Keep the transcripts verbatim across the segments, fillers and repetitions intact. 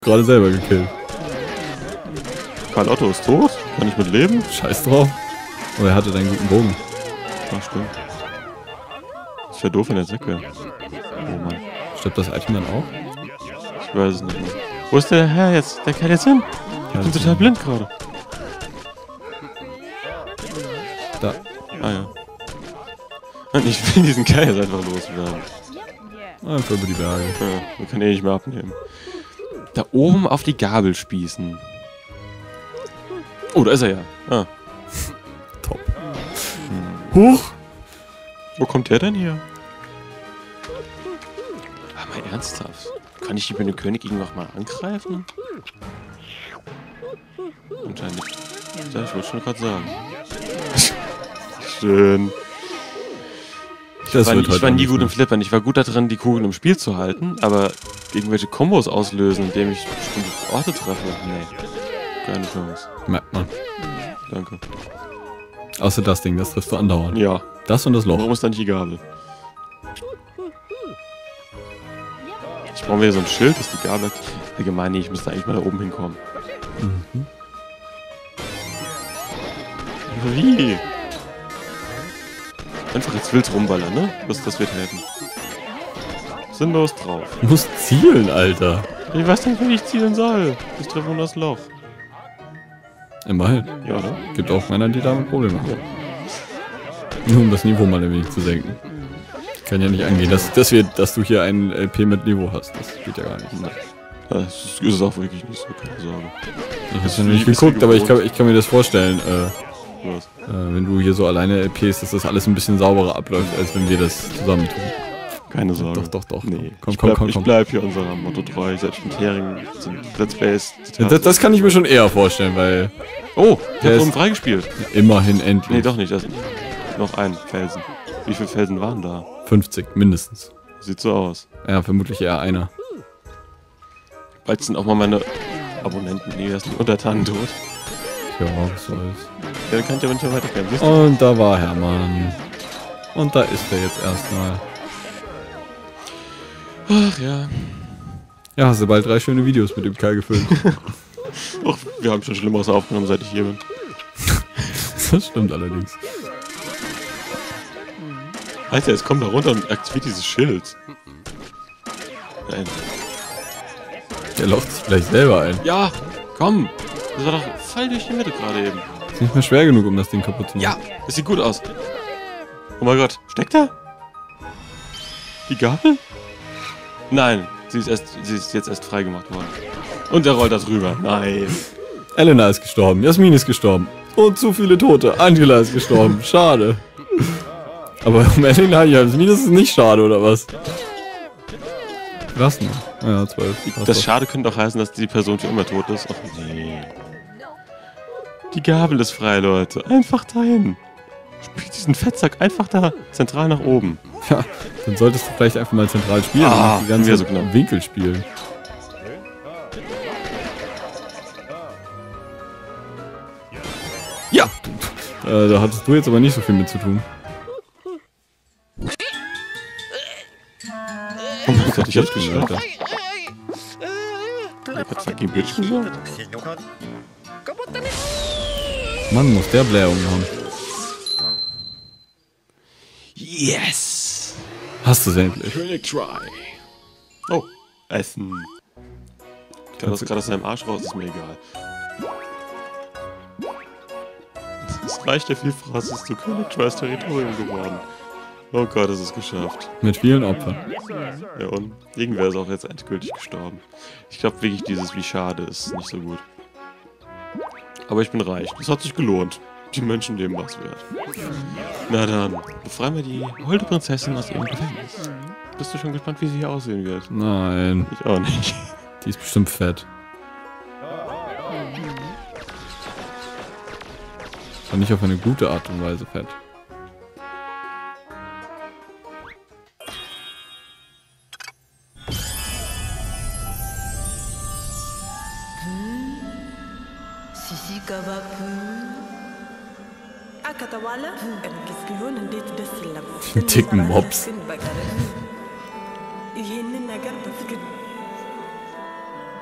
gerade selber gekillt. Karl Otto ist tot? Kann ich mit leben? Scheiß drauf. Aber er hatte deinen guten Bogen. Ach, stimmt. Das wäre doof, wenn er weg wäre. Oh Mann. Stirbt das Item dann auch? Ich weiß es nicht mehr. Wo ist der Herr jetzt? Der Kerl jetzt hin? Ich bin total blind gerade. Da. Ah ja. Und ich will diesen Kerl jetzt einfach loswerden. Einfach über die Berge. Ja, wir können eh nicht mehr abnehmen. Da oben auf die Gabel spießen. Oh, da ist er ja. Ah. Top. Huch! Wo kommt der denn hier? Ah, mal ernsthaft. Kann ich die Bühne Königin noch mal angreifen? Anscheinend nicht. Ja, ich wollte schon gerade sagen. Schön. Ich Das war, wird ich heute war nie auch gut im nicht Flippern. Ich war gut darin, die Kugeln im Spiel zu halten, aber irgendwelche Kombos auslösen, indem ich bestimmte Orte treffe. Nee. Keine Chance. Merkt man. Danke. Außer das Ding, das triffst du andauernd. Ja. Das und das Loch. Warum ist da nicht die Gabel? Ich brauche wieder so ein Schild, dass die Gabel... Allgemein, nee, ich müsste eigentlich mal da oben hinkommen. Mhm. Wie? Einfach jetzt wild rumballern, ne? Das, das wird helfen. Sinnlos drauf. Du musst zielen, Alter. Ich weiß nicht, wie ich zielen soll. Ich treffe nur das Loch. Immerhin. Ja, oder? Gibt auch Männer, die damit Probleme haben. Nur um das Niveau mal ein wenig zu senken. Kann ja nicht angehen, dass, dass, wir, dass du hier ein L P mit Niveau hast. Das geht ja gar nicht. Nein. Das ist auch wirklich nicht so, keine Sorge. Ich hab's ja noch nicht geguckt, aber ich kann, ich kann mir das vorstellen. Äh, Was? äh, wenn du hier so alleine L Ps, dass das alles ein bisschen sauberer abläuft, als wenn wir das zusammen tun. Keine Sorge. Doch, doch, doch. Nee. Komm, ich komm, bleib, komm, ich komm. bleib hier unserem Motto treu. Selbst mit Hering sind Let's Plays. Das, das kann ich mir schon eher vorstellen, weil... Oh, der Der hat ist- oben freigespielt. Immerhin endlich. Nee, doch nicht. Das noch ein Felsen. Wie viele Felsen waren da? fünfzig, mindestens. Sieht so aus. Ja, vermutlich eher einer. Bald sind auch mal meine Abonnenten, nee, das sind die Untertanen tot. Ja, was soll's. Ja, dann kann ich aber nicht mehr weiterkämpfen. Siehst du? Und da war Hermann. Und da ist er jetzt erstmal. Ach ja. Ja, hast du bald drei schöne Videos mit dem Kerl gefilmt. Och, wir haben schon Schlimmeres aufgenommen, seit ich hier bin. Das stimmt allerdings. Alter, jetzt kommt da runter und aktiviert dieses Schild. Nein. Der lauft sich gleich selber ein. Ja, komm. Das war doch voll durch die Mitte gerade eben. Ist nicht mehr schwer genug, um das Ding kaputt zu machen. Ja, das sieht gut aus. Oh mein Gott, steckt er? Die Gabel? Nein, sie ist, erst, sie ist jetzt erst freigemacht worden. Und er rollt da drüber. Nein. Elena ist gestorben, Jasmin ist gestorben. Und zu viele Tote. Angela ist gestorben. Schade. Aber um Elena und Jasmin ist es nicht schade, oder was? Was denn? Ja, zwölf. Das Schade könnte auch heißen, dass die Person für immer tot ist. Ach nee. Die Gabel ist frei, Leute. Einfach dahin. Spielt diesen Fettsack einfach da zentral nach oben. Ja, dann solltest du vielleicht einfach mal zentral spielen Ah, und die ganze mir so knapp. Winkel spielen. Ja! Äh, da hattest du jetzt aber nicht so viel mit zu tun. Oh mein Gott, ich hab's Bitch, geschafft. Alter. Ich hab fucking Bitch gesagt. Mann, muss der Blähungen haben. Yes! Hast du es endlich? König Try. Oh, Essen. Ich kann das gerade aus seinem Arsch raus, ist mir egal. Das reicht der Vielfraß ist zu König Trys Territorium geworden. Oh Gott, es ist geschafft. Mit vielen Opfern. Ja und? Irgendwer ist auch jetzt endgültig gestorben. Ich glaube wirklich, dieses wie schade ist nicht so gut. Aber ich bin reich. Das hat sich gelohnt. Die Menschen leben was wert. Na dann, befreien wir die holde Prinzessin aus ihrem Gefängnis. Bist du schon gespannt, wie sie hier aussehen wird? Nein, Ich auch nicht. die ist bestimmt fett. Aber nicht auf eine gute Art und Weise fett. Die dicken Mobs.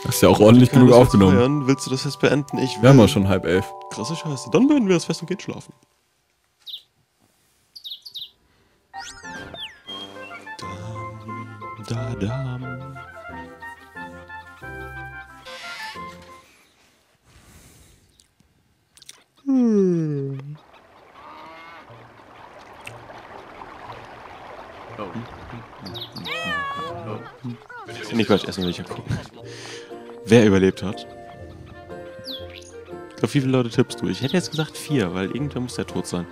Hast ja auch ordentlich Kann genug das jetzt aufgenommen. feiern? Willst du das Fest beenden? Ich will. Wir haben ja schon halb elf. Krasse Scheiße. Dann beenden wir das Fest und gehen schlafen. Dam, da, dam. Hm. Nicht Quatsch, erstmal will ich ja gucken. Wer überlebt hat? Ich glaube, wie viele Leute tippst du? Ich hätte jetzt gesagt vier, weil irgendwer muss ja tot sein.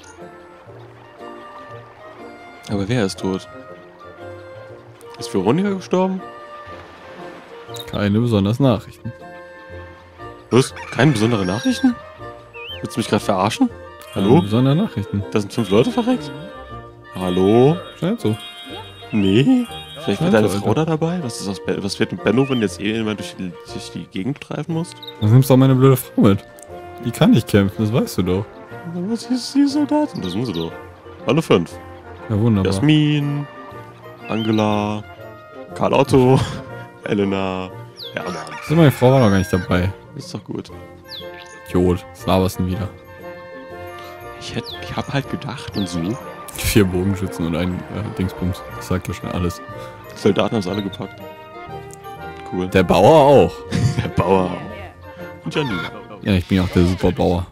Aber wer ist tot? Ist Veronika gestorben? Keine besonders Nachrichten. Was? Keine besonderen Nachrichten? Willst du mich gerade verarschen? Keine Hallo? besonders Nachrichten. Da sind fünf Leute verreckt? Hallo? Scheint so. Nee? Vielleicht wird Ja, deine so, Frau Alter. da dabei? Was, ist aus Be was wird mit Benno, wenn du jetzt eh immer durch die, durch die Gegend treiben musst? Dann nimmst du auch meine blöde Frau mit. Die kann nicht kämpfen, das weißt du doch. Was ist die Soldatin? Das sind sie doch. Alle fünf. Ja, wunderbar. Jasmin, Angela, Karl Otto, Elena. Ja, Mann. Also meine Frau war noch gar nicht dabei. Ist doch gut. Idiot, was laberst du denn wieder? Ich hätte, ich hab halt gedacht und so. Vier Bogenschützen und ein äh, Dingsbums. Das sagt ja schon alles. Soldaten haben es alle gepackt. Cool. Der Bauer auch. Der Bauer. Und Janina. Ja, ich bin ja auch der Superbauer.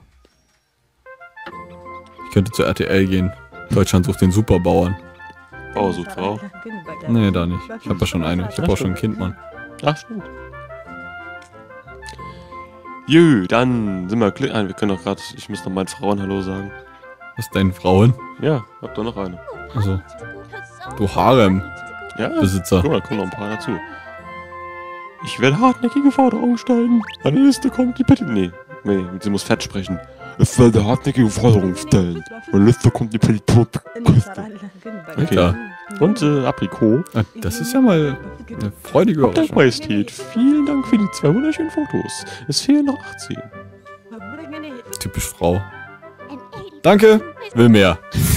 Ich könnte zur R T L gehen. Deutschland sucht den Superbauern. Bauer sucht Frau. Nee, da nicht. Ich habe ja schon eine. Ich habe auch schon ein Kind, Mann. Ach, stimmt. Jö, dann sind wir glücklich. Wir können doch gerade. Ich muss noch meinen Frauen Hallo sagen. Was ist deine Frauen? Ja, hab doch noch eine. Also, du Harem. Ja, Besitzer. guck mal, da kommen noch ein paar dazu. Ich werde hartnäckige Forderungen stellen. An der Liste kommt die Petition. Nee, nee, sie muss fett sprechen. Ich werde hartnäckige Forderungen stellen. An der Liste kommt die Petition. Okay. Und äh, Aprikot. Ah, das ist ja mal eine freudige Dank Überraschung. Majestät. Vielen Dank für die zwei wunderschönen Fotos. Es fehlen noch achtzehn. Typisch Frau. Danke. Will mehr.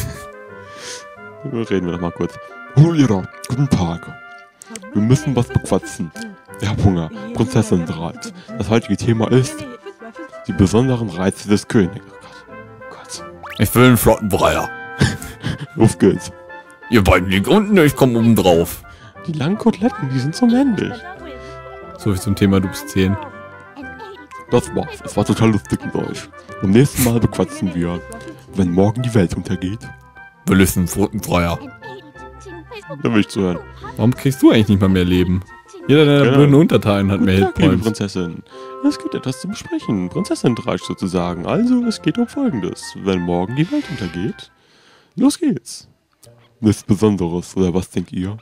Reden wir doch mal kurz. Hallo Ira, guten Tag. Wir müssen was bequatschen. Ich hab Hunger. Prinzessinnenrat. Das heutige Thema ist die besonderen Reize des Königs. Oh Gott. Oh Gott. Ich will einen Flottenbreier. Auf geht's. Ihr beiden liegt unten, ich komme oben drauf. Die langen Koteletten, die sind so männlich. So viel zum Thema, du bist zehn. Das war's. Es war total lustig mit euch. Beim nächsten Mal bequatschen wir, wenn morgen die Welt untergeht. Will ich einen Flottenbreier. Da will ich zuhören. Warum kriegst du eigentlich nicht mal mehr Leben? Jeder deiner Genau. blöden Untertanen hat mehr Guten Tag, liebe Hitpoints. Prinzessin. Es gibt etwas zu besprechen. Prinzessin-Tratsch sozusagen. Also, es geht um Folgendes. Wenn morgen die Welt untergeht, los geht's. Nichts Besonderes, oder was denkt ihr?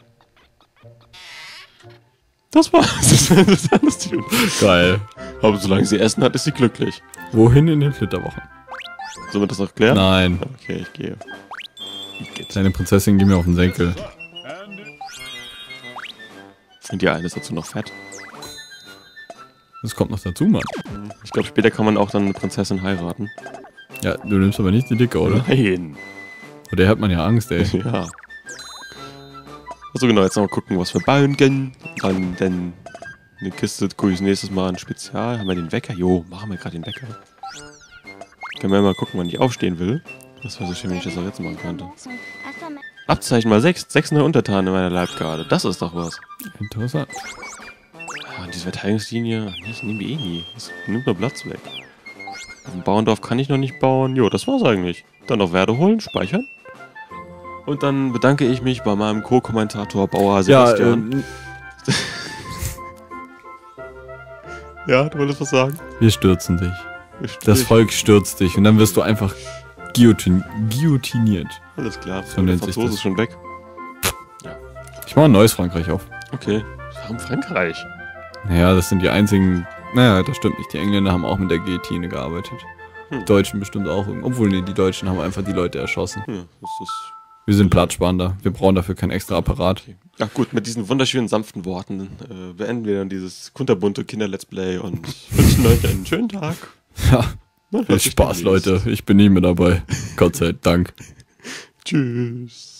Das war's. Das war das alles die- Geil. Aber solange sie Essen hat, ist sie glücklich. Wohin in den Flitterwochen? Sollen wir das noch klären? Nein. Okay, ich gehe. Ich gehe. Deine Prinzessin geht mir auf den Senkel. Und die eine ist dazu noch fett. Das kommt noch dazu, Mann. Ich glaube, später kann man auch dann eine Prinzessin heiraten. Ja, du nimmst aber nicht die Dicke, oder? Nein. Vor der hat man ja Angst, ey. Ja. Also genau, jetzt noch mal gucken, was wir bauen können. Dann, dann eine Kiste, gucke ich nächstes Mal ein Spezial. Haben wir den Wecker? Jo, machen wir gerade den Wecker. Können wir mal gucken, wann ich aufstehen will. Das wäre so schön, wenn ich das auch jetzt machen könnte. Abzeichen mal sechs, sechs neue Untertanen in meiner Leibgarde. Das ist doch was. Interessant. Ah, diese Verteidigungslinie, ach nee, ich nehme die eh nie. Das nimmt nur Platz weg. Auf dem Bauerndorf kann ich noch nicht bauen. Jo, das war's eigentlich. Dann auf Werde holen, speichern. Und dann bedanke ich mich bei meinem Co-Kommentator Bauer Ja, Sebastian. ähm, Ja, du wolltest was sagen? wir stürzen dich. Ich- Das ich- Volk stürzt dich und dann wirst du einfach guillotine guillotiniert. Alles klar, So der nennt sich Franzose das. ist schon weg. Ich mache ein neues Frankreich auf. Okay. Warum Frankreich? Naja, das sind die einzigen... Naja, das stimmt nicht. Die Engländer haben auch mit der Guillotine gearbeitet. Hm. Die Deutschen bestimmt auch. Obwohl, nee, die Deutschen haben einfach die Leute erschossen. Hm, das ist... Wir sind platzsparender. Wir brauchen dafür kein extra Apparat. Okay. Ja gut, mit diesen wunderschönen, sanften Worten äh, beenden wir dann dieses kunterbunte Kinder-Let's Play und wünschen euch einen schönen Tag. Ja, Man hört viel sich Spaß, demnächst. Leute. Ich bin nie mehr dabei. Gott sei Dank. Tschüss.